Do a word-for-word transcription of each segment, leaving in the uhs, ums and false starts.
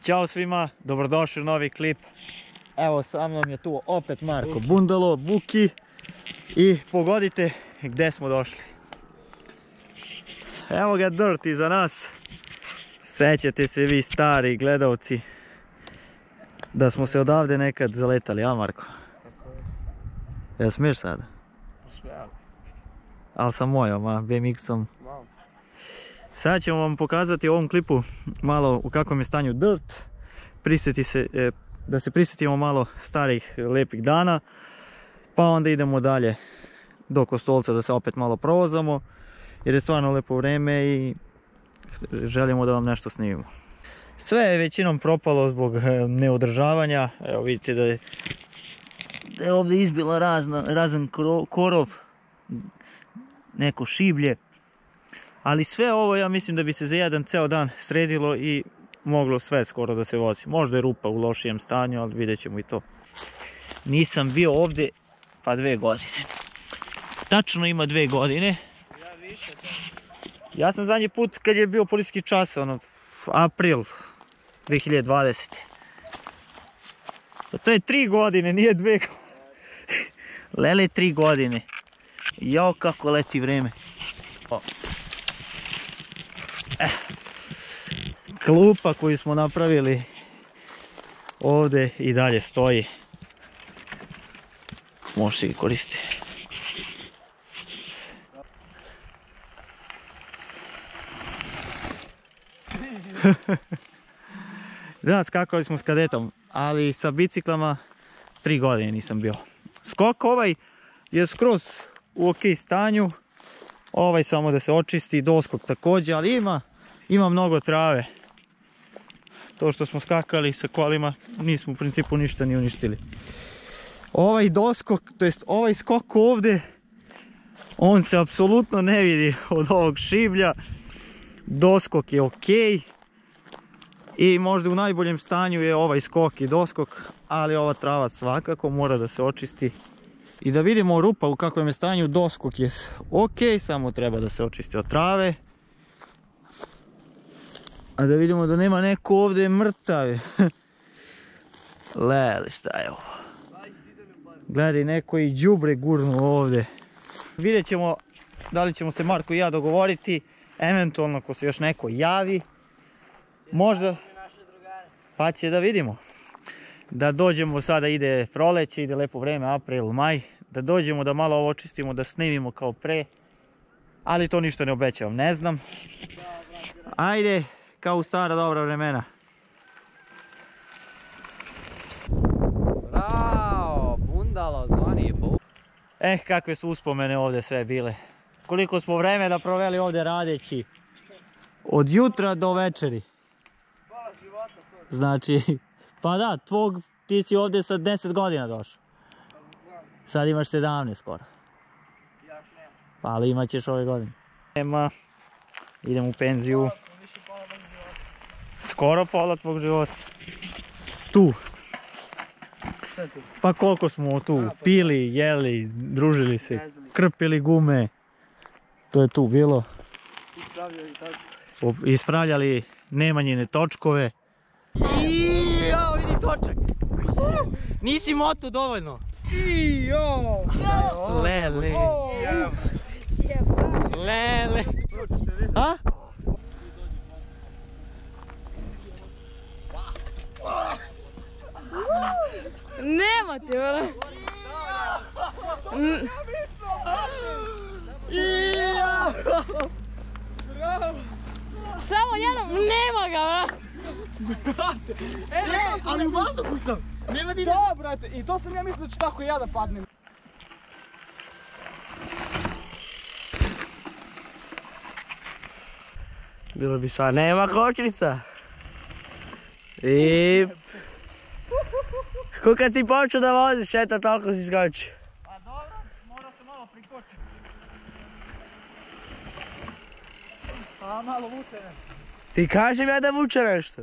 Ćao svima, dobrodošli u novi klip. Evo sa mnom je tu opet Marko Bundalo, Buki. I pogodite gdje smo došli. Evo ga Dirt iza nas. Sećate se vi stari gledalci da smo se odavde nekad zaletali, a Marko? Jel smiješ sada? Ali sa mojom, a B M X-om. Sada ćemo vam pokazati u ovom klipu malo u kakvom je stanju Dirt. Prisjeti se, e, da se prisjetimo malo starih lijepih dana. Pa onda idemo dalje do Kostolca da se opet malo provozamo. Jer je stvarno lijepo vrijeme i želimo da vam nešto snimimo. Sve je većinom propalo zbog neodržavanja. Evo vidite da je, da je ovdje izbila razna, razan korov, neko šiblje. Ali sve ovo ja mislim da bi se za jedan ceo dan sredilo i moglo sve skoro da se vozi. Možda je rupa u lošijem stanju, ali vidjet ćemo i to. Nisam bio ovdje pa dve godine. Tačno ima dve godine. Ja sam zadnji put kad je bio policijski čas, ono, april dve hiljade dvadesete. To je tri godine, nije dve godine. Lele tri godine. Jao kako leti vreme. Eh. Klupa koju smo napravili ovdje i dalje stoji. Može se i koristiti. Da, skakali smo s kadetom, ali sa biciklama tri godine nisam bio. Skok ovaj je skroz u ok stanju. Ovaj samo da se očisti, doskok također, ali ima, ima mnogo trave. To što smo skakali sa kolima nismo u principu ništa ni uništili. Ovaj doskok, to jest ovaj skok ovdje, on se apsolutno ne vidi od ovog šiblja. Doskok je ok. I možda u najboljem stanju je ovaj skok i doskok, ali ova trava svakako mora da se očisti. I da vidimo rupa u kakvom je stanju, doskok je ok, samo treba da se očisti od trave. A da vidimo da nema neko ovdje mrtav. Lele, šta je ovo? Gledaj, neko i đubre gurnu ovdje. Vidjet ćemo da li ćemo se Marko i ja dogovoriti, eventualno ako se još neko javi. Možda, pa će da vidimo. Da dođemo, sada ide proleće, ide lepo vreme, april, maj. Da dođemo, da malo ovo očistimo, da snimimo kao pre. Ali to ništa ne obećavam, ne znam. Ajde, kao u stara dobra vremena. Bravo, Bundalo, zvani Bu. Eh, kakve su uspomene ovdje sve bile. Koliko smo vremena proveli ovdje radeći. Od jutra do večeri. Znači, pa da, tvog, ti si ovdje sa deset godina došao. Sad imaš sedamnaest skoro. Pa ali imat ćeš ove godine. Nema, idem u penziju. Skoro pola tvog života. Tu. Pa koliko smo tu pili, jeli, družili se, krpili gume. To je tu bilo. Ispravljali Nemanjine točkove. Iiii, vidi točak. Nisi moto dovoljno. Iiii, lele. Lele. A? Nema te, vele. Samo jednom, nema ga, vele. Brate, e, ali u vazduhu sam. Nema ti... Da, brate, i to sam ja mislio da ću tako ja da padnem. Bilo bi sva, nema kočnica. I... Ko kad si počeo da voziš, eto toliko si skoči. A dobro, mora se malo prikočiti. A malo vuče nešto. Ti kažem ja da vuče nešto.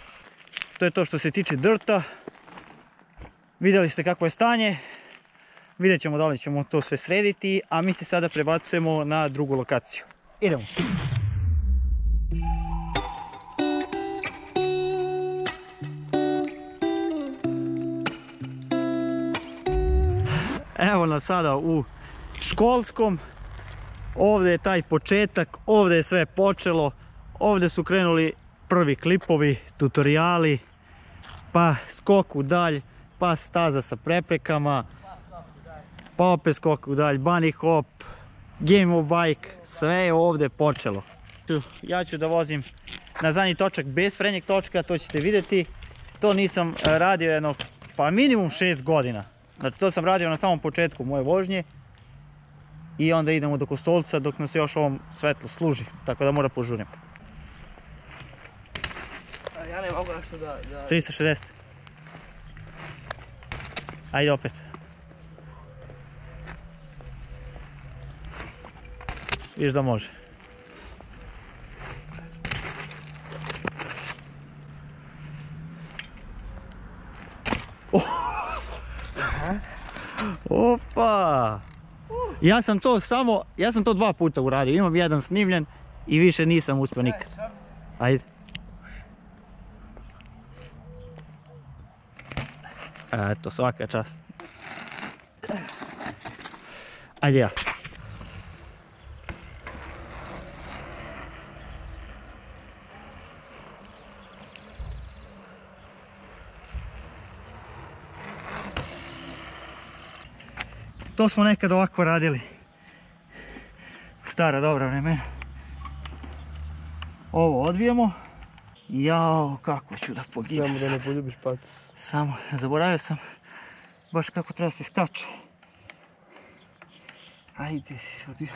To je to što se tiče Dirta. Vidjeli ste kako je stanje. Vidjet ćemo da li ćemo to sve srediti, a mi se sada prebacujemo na drugu lokaciju. Idemo. Evo nas sada u školskom. Ovdje je taj početak, ovdje je sve počelo. Ovdje su krenuli prvi klipovi, tutoriali, pa skok u dalj, pa staza sa preprekama, pa opet skok u dalj, bunny hop, game of bike, sve je ovdje počelo. Ja ću da vozim na zadnji točak bez prednjeg točka, to ćete vidjeti. To nisam radio jedno, pa minimum šest godina. Znači to sam radio na samom početku moje vožnje. I onda idemo do Kostolca dok nas još ovom svetlo služi, tako da mora požurim. Ja ne mogu nešto da... da... trista šezdeset. Ajde opet. Viš da može. Oh. Opa! Ja sam to samo, ja sam to dva puta uradio, imam jedan snimljen i više nisam uspio nikad. Ajde. Eto, svaka čast. Ajde ja. To smo nekad ovako radili. Stara dobra vremena. Ovo odvijemo. Jao, kako ću da poginem. Samo da ne poljubiš patos. Samo, zaboravio sam baš kako treba se skače. Ajde si se odvio.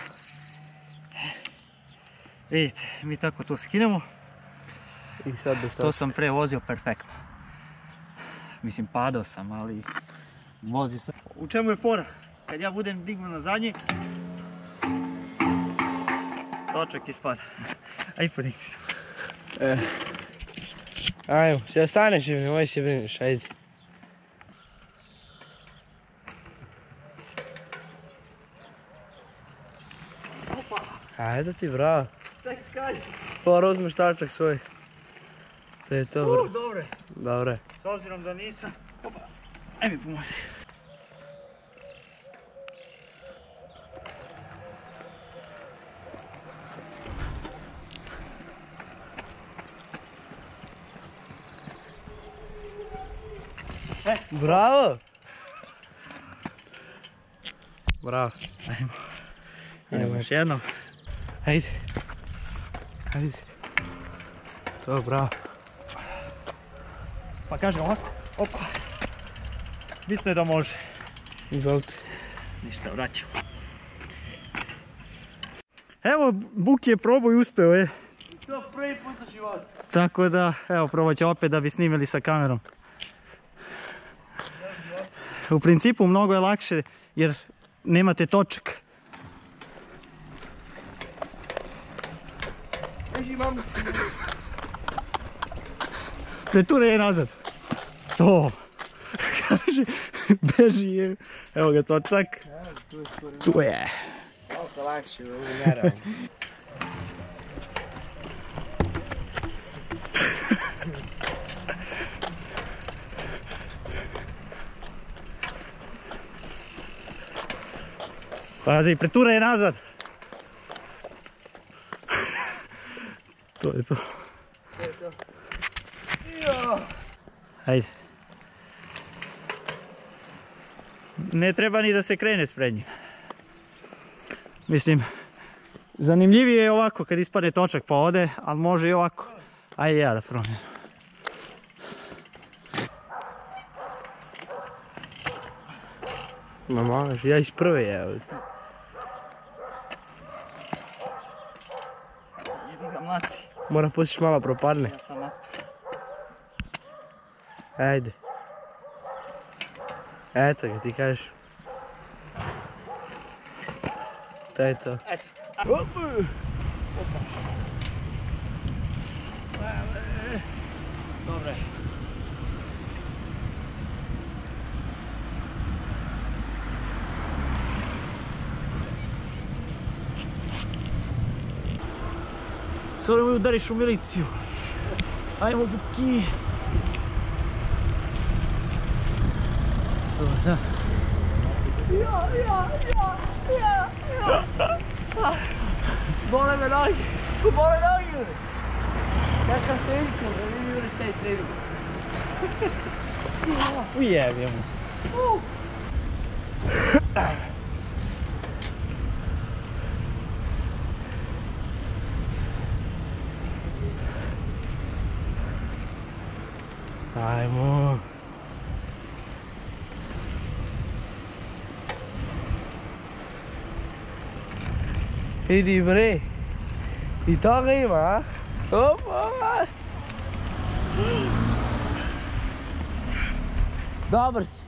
Vidite, mi tako to skinemo. I sad bez To sam pre vozio perfektno. Mislim, padao sam, ali vozio sam. U čemu je fora? Kad ja budem dignuo na zadnji, točak ispada. Aj podigni se. E. Ajmo, še staneš i nemoj se brineš, ajde. Ajde ti, bravo. Čekaj. Fora, uzmeš tačak svoj. To je to, bro. U, dobro je. Dobro je. S obzirom da nisam... Opa, aj mi pomozi. Bravo! Bravo. Ajmo. Idemo još jednom. Ajde. Ajde. To, bravo. Pa kažem ovako. Opa. Bitno je da može. Izvolite. Ništa, vraćamo. Evo, Buki je probao i uspeo je. To prvi put za život. Tako da, evo, probat će opet da bi snimili sa kamerom. U principu mnogo je lakše jer nemate točak. Beži, mam. Preture je nazad. To. Kaže, beži je. Evo ga točak. Tu je. Malo lakše, ovo je naravno. Pazi, pretura je nazad. To je to. Ajde. Ne treba ni da se krene s prednjim. Mislim, zanimljivije je ovako kad ispadne točak pa ode, ali može i ovako. Ajde ja da promijenim. Ma možeš, ja iz prve je. Jebi ga mlaci. Moram pustiš malo propadne. Ja sam mator. Ajde. Eto ga ti kažeš. To je to. Dobre. Sada mi udariš u miliciju. Ajmo, Vuki. Dobar, da. Ja, ja, ja, ja, ja. Bole me noge. Bole noge. Kakva steljka, da vidim još šta je trening. Ujebio mu. Ajmo. Idi bre. I toga ima, a? Opa! Dobar si.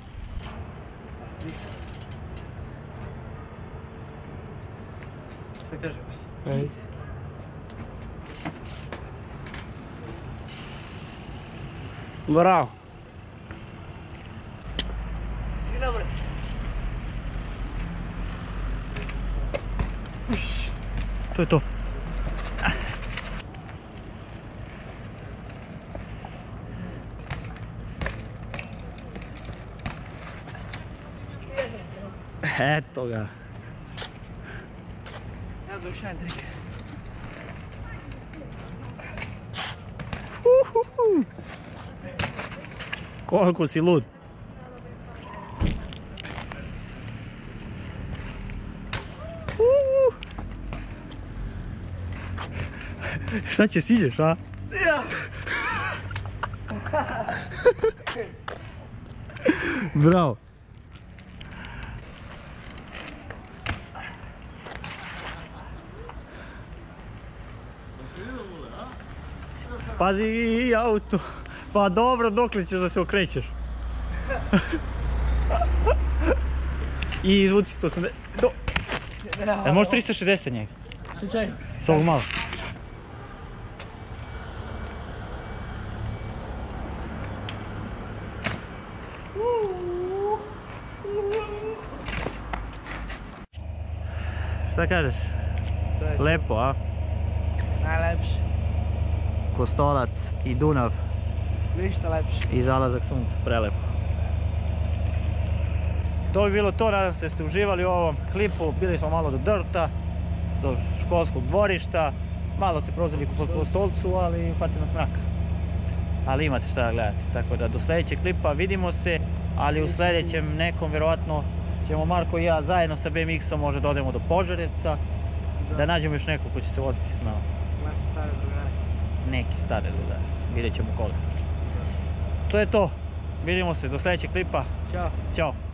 Šta kaže? Ajde. Bravo. Sila bre. To je to. Eto ga. Evo ga Šandrik. Uhuhu. Koliko si lud. Uhu. Šta će, siđeš, a? Ja. Bravo. Pazi i auto. Pa dobro, dokle ćeš da se okrećeš? I izvuci sto osamdeset. Do... E, možeš trista šezdeset njega? Slučajno. S ovog malo. Šta kažeš? Lepo, a? Najlepše. Kostolac i Dunav Ništa lepše. i zalazak sunca, prelepo. To bi bilo to, nadam se da ste uživali u ovom klipu. Bili smo malo do Drta, do školskog dvorišta, malo se prozeli po Kostolcu, ali hvatio nas mrak. Ali imate šta da gledate, tako da do sljedećeg klipa vidimo se, ali u sljedećem nekom vjerojatno ćemo Marko i ja zajedno sa B M X-om možda da odemo do Požareca, da nađemo još nekog ko će se voziti s nama. Naši stare drugari. Neki stare drugari, vidjet ćemo koga. To je to, vidimo se do sljedećeg klipa, Ćao. ćao.